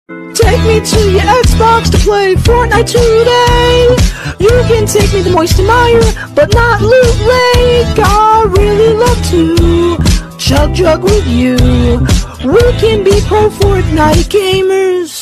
Take me to your Xbox to play Fortnite today. You can take me to Moist Mire, but not Loot Lake. I really love to chug jug with you. We can be pro Fortnite gamers.